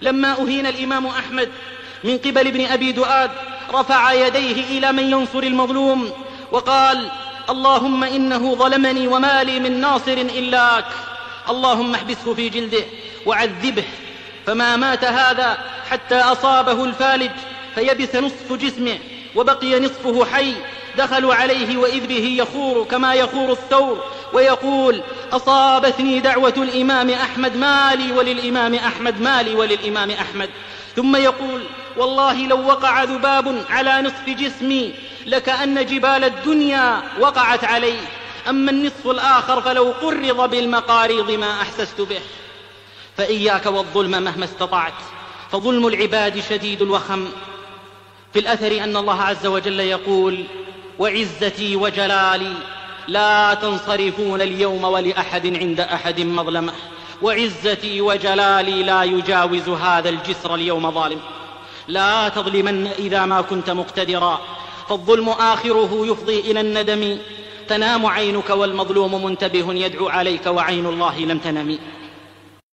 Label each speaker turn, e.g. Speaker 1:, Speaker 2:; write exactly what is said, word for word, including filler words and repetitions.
Speaker 1: لما أهين الإمام أحمد من قبل ابن أبي دؤاد رفع يديه إلى من ينصر المظلوم وقال: اللهم إنه ظلمني وما لي من ناصر إلاك، اللهم احبسه في جلده وعذبه. فما مات هذا حتى أصابه الفالج فيبس نصف جسمه وبقي نصفه حي. دخلوا عليه وإذ به يخور كما يخور الثور ويقول: أصابتني دعوة الإمام أحمد، مالي وللإمام أحمد، مالي وللإمام أحمد. ثم يقول: والله لو وقع ذباب على نصف جسمي لكأن جبال الدنيا وقعت عليه، أما النصف الآخر فلو قرض بالمقاريض ما أحسست به. فإياك والظلم مهما استطعت، فظلم العباد شديد الوخم. في الأثر أن الله عز وجل يقول: وعزتي وجلالي لا تنصرفون اليوم ولأحد عند أحد مظلمة، وعزتي وجلالي لا يجاوز هذا الجسر اليوم ظالم. لا تظلمن إذا ما كنت مقتدرا، فالظلم آخره يفضي إلى الندم. تنام عينك والمظلوم منتبه يدعو عليك وعين الله لم تنم.